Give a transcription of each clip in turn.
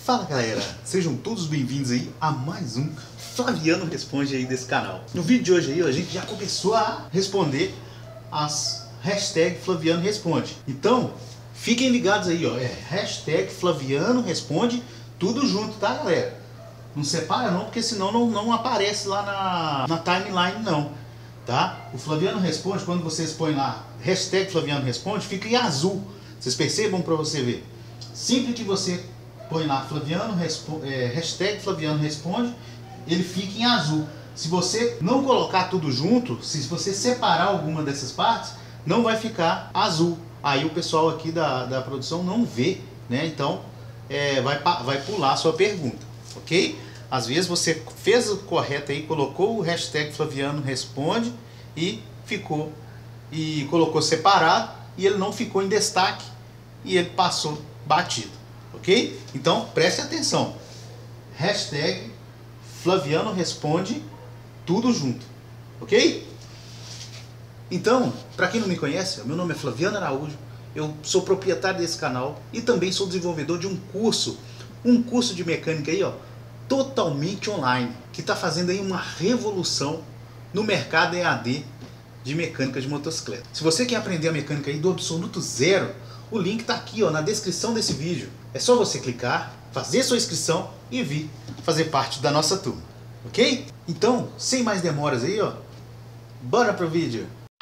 Fala galera, sejam todos bem-vindos aí a mais um Flaviano Responde aí desse canal. No vídeo de hoje aí, a gente já começou a responder as hashtag Flaviano Responde. Então, fiquem ligados aí, ó, hashtag Flaviano Responde, tudo junto, tá galera? Não separa não, porque senão não aparece lá na timeline não, tá? O Flaviano Responde, quando vocês põem lá hashtag Flaviano Responde, fica em azul. Vocês percebam para você ver. Sempre que você põe lá hashtag Flaviano Responde, ele fica em azul. Se você não colocar tudo junto, se você separar alguma dessas partes, não vai ficar azul. Aí o pessoal aqui da produção não vê, né? Então vai pular a sua pergunta, ok? Às vezes você fez o correto aí, colocou o hashtag Flaviano Responde e colocou separado e ele não ficou em destaque e ele passou batido, ok? Então preste atenção, hashtag Flaviano Responde, tudo junto, ok? Então, para quem não me conhece, meu nome é Flaviano Araújo, eu sou proprietário desse canal e também sou desenvolvedor de um curso de mecânica aí, ó, totalmente online, que está fazendo aí uma revolução no mercado EAD de mecânica de motocicleta. Se você quer aprender a mecânica aí do absoluto zero, o link está aqui, ó, na descrição desse vídeo. É só você clicar, fazer sua inscrição e vir fazer parte da nossa turma, ok? Então, sem mais demoras aí, ó, bora pro vídeo.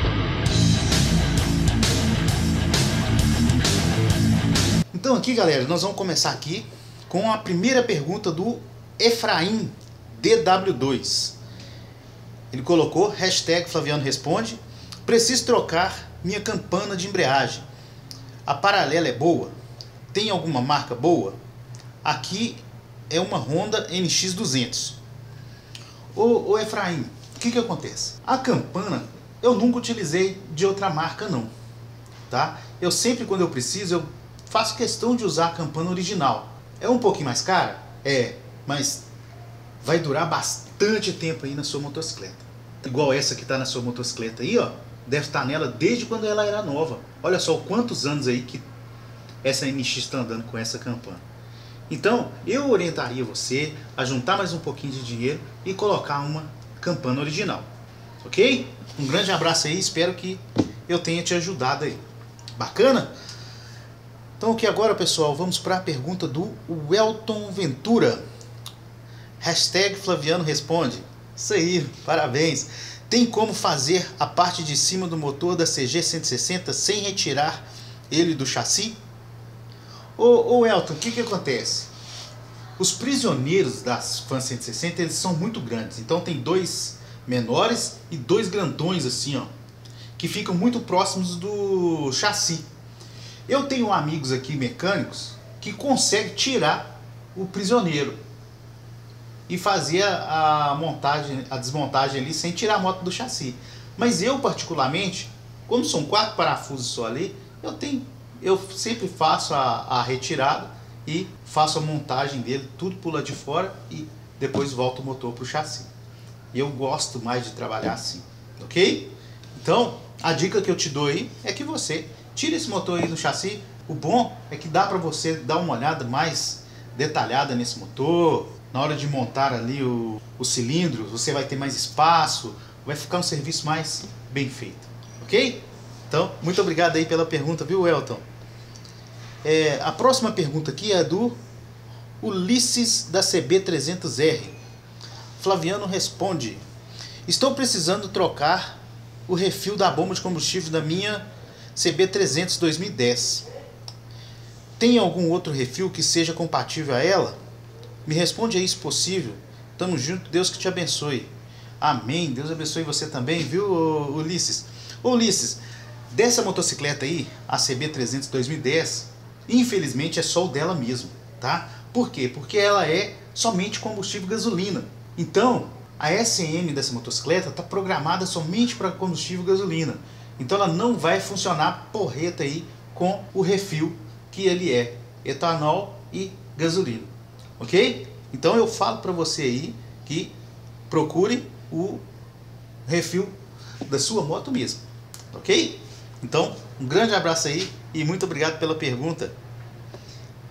Então aqui, galera, nós vamos começar aqui com a primeira pergunta do Efraim DW2. Ele colocou hashtag Flaviano Responde: preciso trocar minha campana de embreagem. A paralela é boa? Tem alguma marca boa? Aqui é uma Honda NX200. Ô Efraim, o que acontece? A campana eu nunca utilizei de outra marca não, tá? Eu sempre, quando eu preciso, eu faço questão de usar a campana original. É um pouquinho mais cara? É, mas vai durar bastante tempo aí na sua motocicleta. Igual essa que está na sua motocicleta aí, ó, deve estar nela desde quando ela era nova. Olha só quantos anos aí que essa NX está andando com essa campana. Então, eu orientaria você a juntar mais um pouquinho de dinheiro e colocar uma campana original, ok? Um grande abraço aí, espero que eu tenha te ajudado aí. Bacana? Então aqui agora, pessoal, vamos para a pergunta do Welton Ventura. Hashtag Flaviano Responde. Isso aí, parabéns. Tem como fazer a parte de cima do motor da CG 160 sem retirar ele do chassi? Ô Welton, o que acontece? Os prisioneiros das Fan 160, eles são muito grandes. Então tem dois menores e dois grandões assim, ó, que ficam muito próximos do chassi. Eu tenho amigos aqui mecânicos que conseguem tirar o prisioneiro e fazer a desmontagem ali sem tirar a moto do chassi. Mas eu particularmente, como são 4 parafusos só ali, eu sempre faço a retirada e faço a montagem dele, tudo pula de fora e depois volto o motor para o chassi. E eu gosto mais de trabalhar assim, ok? Então, a dica que eu te dou aí é que você tire esse motor aí do chassi. O bom é que dá para você dar uma olhada mais detalhada nesse motor. Na hora de montar ali o cilindro, você vai ter mais espaço, vai ficar um serviço mais bem feito, ok? Então, muito obrigado aí pela pergunta, viu, Elton? A próxima pergunta aqui é do Ulisses da CB300R. Flaviano Responde: estou precisando trocar o refil da bomba de combustível da minha CB300 2010. Tem algum outro refil que seja compatível a ela? Me responde aí se possível. Tamo junto, Deus que te abençoe. Amém, Deus abençoe você também, viu, Ulisses? Ô Ulisses, dessa motocicleta aí, a CB300 2010, infelizmente é só o dela mesmo, tá? Por quê? Porque ela é somente combustível gasolina. Então, a SM dessa motocicleta está programada somente para combustível gasolina. Então ela não vai funcionar porreta aí com o refil que ele é etanol e gasolina, ok? Então eu falo para você aí que procure o refil da sua moto mesmo, ok? Então um grande abraço aí e muito obrigado pela pergunta.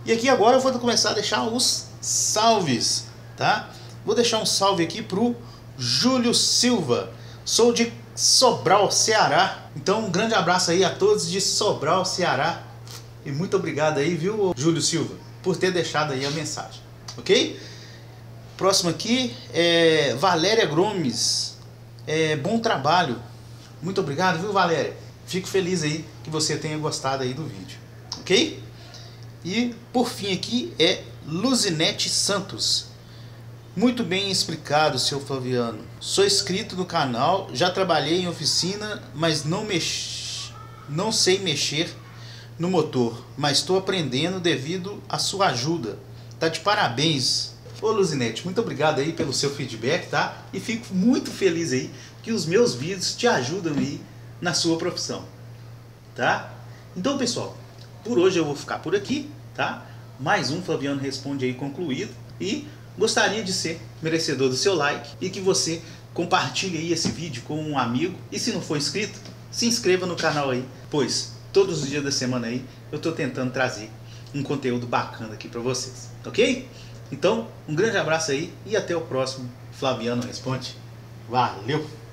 E aqui agora eu vou começar a deixar os salves, tá? Vou deixar um salve aqui pro Júlio Silva. Sou de Sobral, Ceará. Então um grande abraço aí a todos de Sobral, Ceará. E muito obrigado aí, viu, Júlio Silva, por ter deixado aí a mensagem, ok? Próximo aqui é Valéria Gomes. Bom trabalho. Muito obrigado, viu, Valéria? Fico feliz aí que você tenha gostado aí do vídeo, ok? E por fim aqui é Luzinete Santos. Muito bem explicado, seu Flaviano. Sou inscrito no canal, já trabalhei em oficina, mas não sei mexer no motor, mas estou aprendendo devido à sua ajuda. Tá de parabéns. Ô Luzinete, muito obrigado aí pelo seu feedback, tá? E fico muito feliz aí que os meus vídeos te ajudam aí na sua profissão, tá? Então, pessoal, por hoje eu vou ficar por aqui, tá? Mais um Flaviano Responde aí concluído. E gostaria de ser merecedor do seu like e que você compartilhe aí esse vídeo com um amigo. E se não for inscrito, se inscreva no canal aí, pois todos os dias da semana aí eu tô tentando trazer um conteúdo bacana aqui para vocês, ok? Então, um grande abraço aí e até o próximo Flaviano Responde. Valeu!